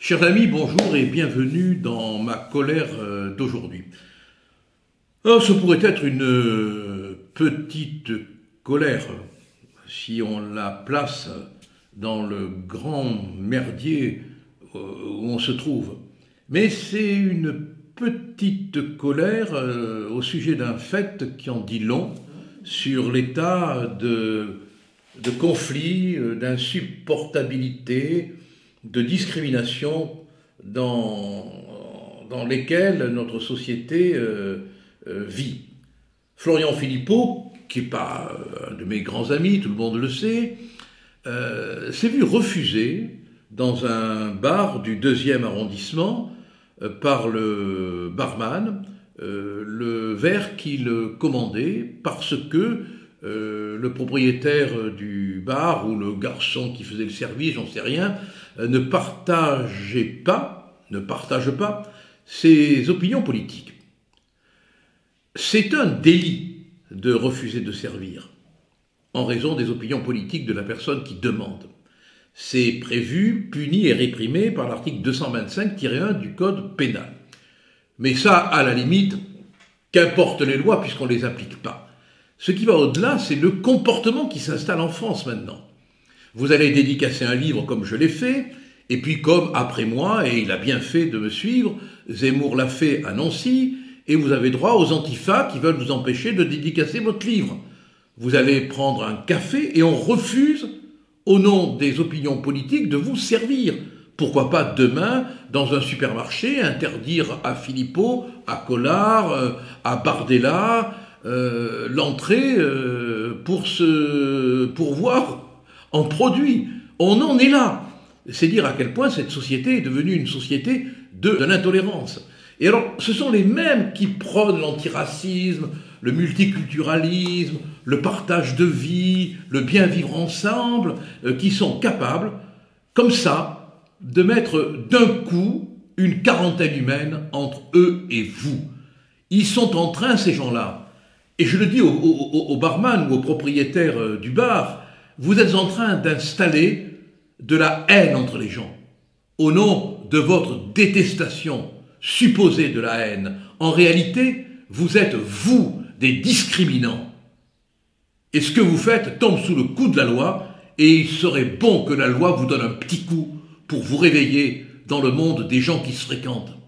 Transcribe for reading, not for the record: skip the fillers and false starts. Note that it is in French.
Chers amis, bonjour et bienvenue dans ma colère d'aujourd'hui. Alors, ce pourrait être une petite colère si on la place dans le grand merdier où on se trouve. Mais c'est une petite colère au sujet d'un fait qui en dit long sur l'état de conflit, d'insupportabilité, de discrimination dans lesquelles notre société vit. Florian Philippot, qui n'est pas un de mes grands amis, tout le monde le sait, s'est vu refuser dans un bar du 2e arrondissement par le barman le verre qu'il commandait parce que le propriétaire du bar ou le garçon qui faisait le service, j'en sais rien, ne partage pas ses opinions politiques. C'est un délit de refuser de servir en raison des opinions politiques de la personne qui demande. C'est prévu, puni et réprimé par l'article 225-1 du Code pénal. Mais ça, à la limite, qu'importe les lois puisqu'on ne les applique pas. Ce qui va au-delà, c'est le comportement qui s'installe en France maintenant. Vous allez dédicacer un livre comme je l'ai fait, et puis comme après moi, et il a bien fait de me suivre, Zemmour l'a fait à Nancy, et vous avez droit aux antifas qui veulent vous empêcher de dédicacer votre livre. Vous allez prendre un café et on refuse, au nom des opinions politiques, de vous servir. Pourquoi pas demain, dans un supermarché, interdire à Philippot, à Collard, à Bardella, l'entrée pour voir en produit. On en est là. C'est dire à quel point cette société est devenue une société de l'intolérance. Et alors, ce sont les mêmes qui prônent l'antiracisme, le multiculturalisme, le partage de vie, le bien vivre ensemble, qui sont capables, comme ça, de mettre d'un coup une quarantaine humaine entre eux et vous. Ils sont en train, ces gens-là, et je le dis au barman ou au propriétaire du bar, vous êtes en train d'installer de la haine entre les gens, au nom de votre détestation supposée de la haine. En réalité, vous êtes, vous, des discriminants. Et ce que vous faites tombe sous le coup de la loi, et il serait bon que la loi vous donne un petit coup pour vous réveiller dans le monde des gens qui se fréquentent.